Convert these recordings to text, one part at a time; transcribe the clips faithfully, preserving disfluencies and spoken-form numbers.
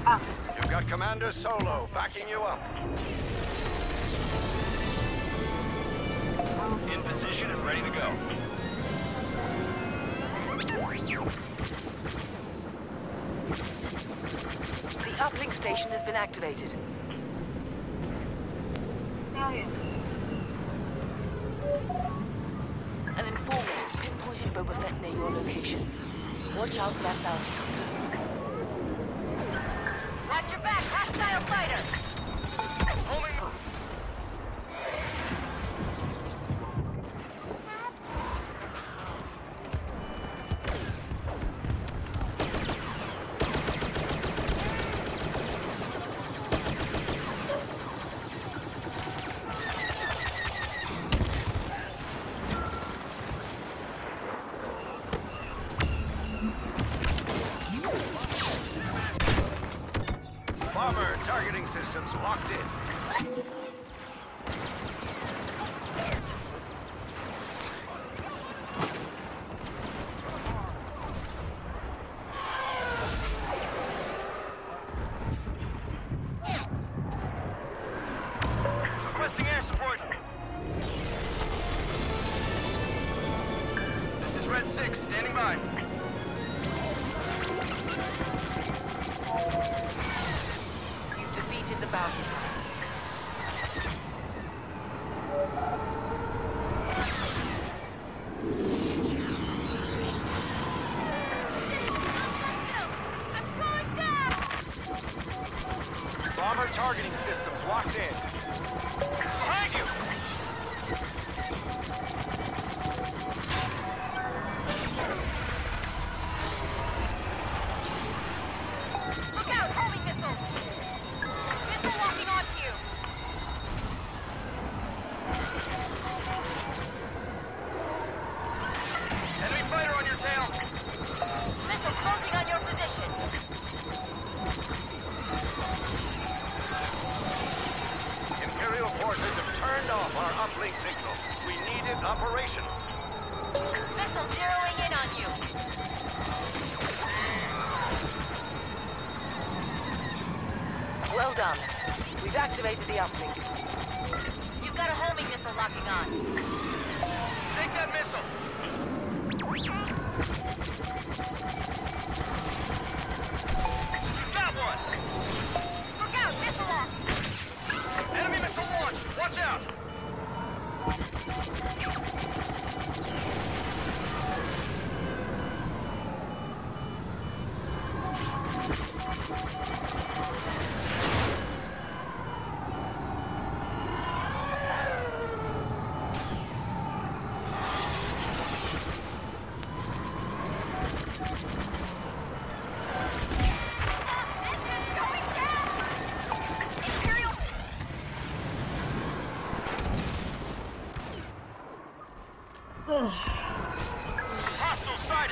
You've got Commander Solo backing you up. In position and ready to go. The uplink station has been activated. An informant has pinpointed Boba Fett near your location. Watch out for that bounty hunter. Watch your back! Hostile fighter! Homing. Bomber targeting systems locked in. Requesting air support. This is Red six, standing by. You've defeated the bounty hunter. Bomber targeting systems locked in. Behind you! Look out! Homing missile! Missile locking onto you! Enemy fighter on your tail! Missile closing on your position! Imperial forces have turned off our uplink signal. We need it operational. Missile zeroing in on you! Well done. We've activated the uplink. You've got a homing missile locking on. Shake that missile! Got one! Look out! Missile lock! Enemy missile launched! Watch out! Imperial... Hostile sighted!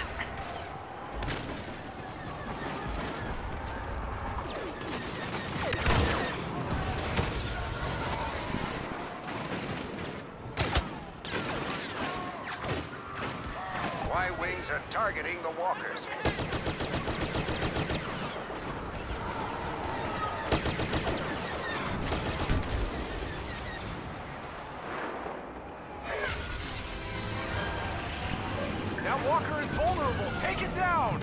Y-wings are targeting the walkers. That walker is vulnerable! Take it down!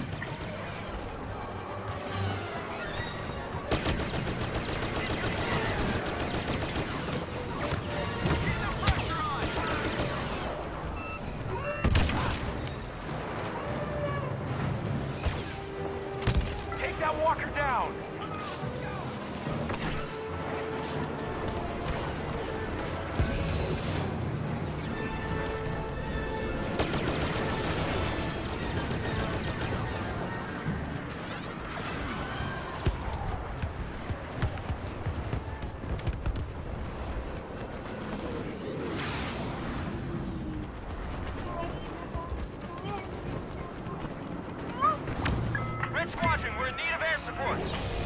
Take that walker down! Red Squadron, we're in need of air support.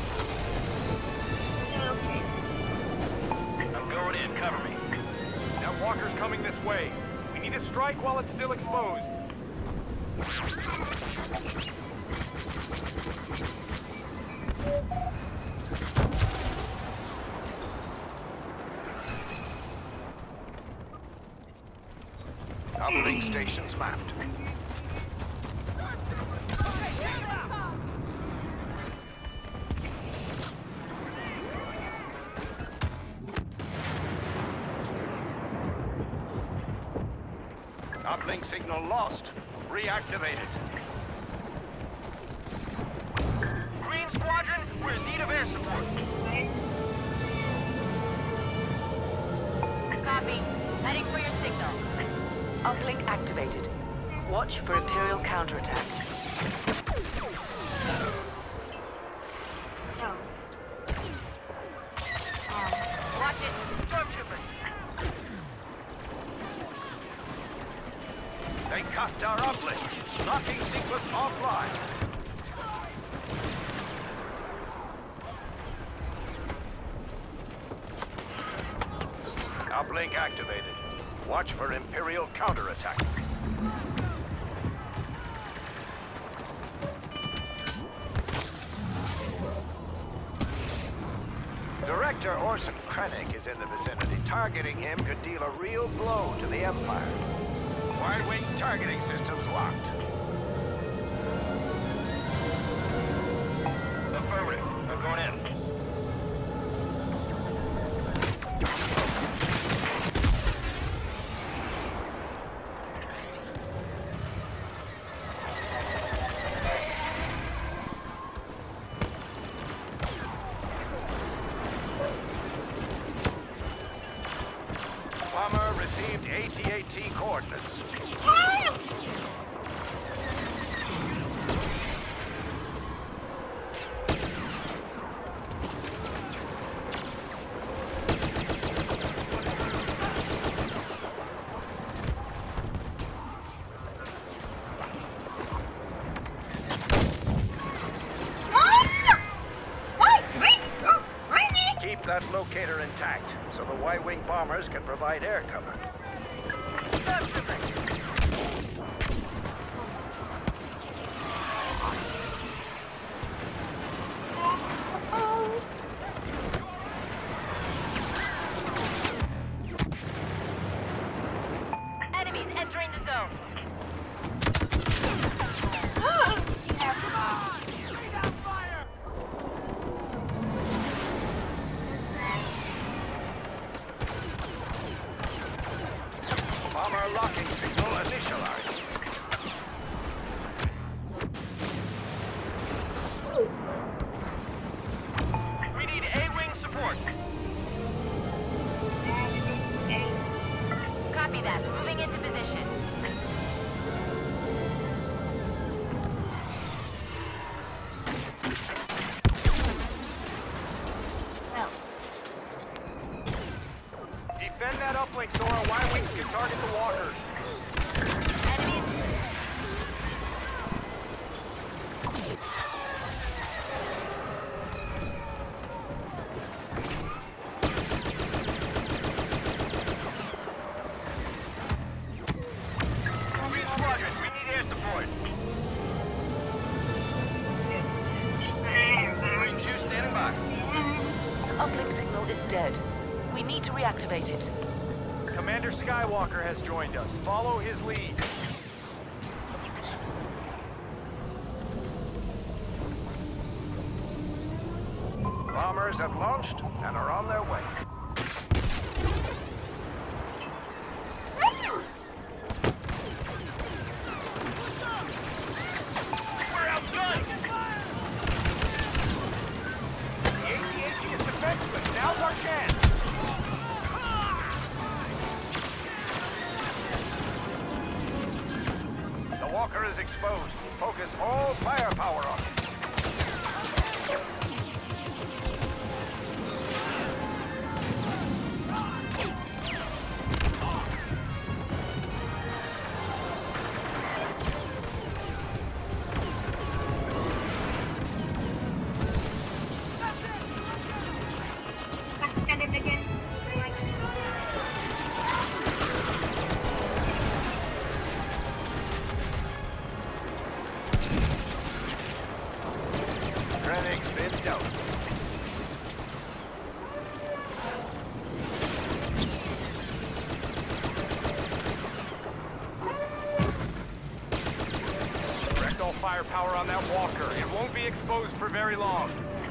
I'm going in, cover me. That walker's coming this way. We need to strike while it's still exposed. Uplink stations mapped. Uplink signal lost. Reactivated. Green Squadron, we're in need of air support. Copy. Heading for your signal. Uplink activated. Watch for Imperial counterattack. Watch it. Stormtroopers. They cuffed our uplink. Locking sequence offline. Uplink activated. Watch for Imperial counterattack. Director Orson Krennic is in the vicinity. Targeting him could deal a real blow to the Empire. Y-wing targeting systems locked. Affirmative. I'm going in. Bomber received A T A T coordinates. Keep that locator intact, so the Y-wing bombers can provide air cover. Enemies entering the zone. Bomber locking signal initialized. We need A-wing support. Copy that. Moving into position. Defend that uplink so our Y-wings can target the walkers. Enemies. Green Squadron, we need air support. Green two standing by. Uplink signal is dead. We need to reactivate it. Commander Skywalker has joined us. Follow his lead. Bombers have launched and are on their way. We're outgunned! The A T A T is defenseless. Now's our chance. The walker is exposed. Focus all firepower on it. Krennic's been dealt. firepower on that walker. It won't be exposed for very long.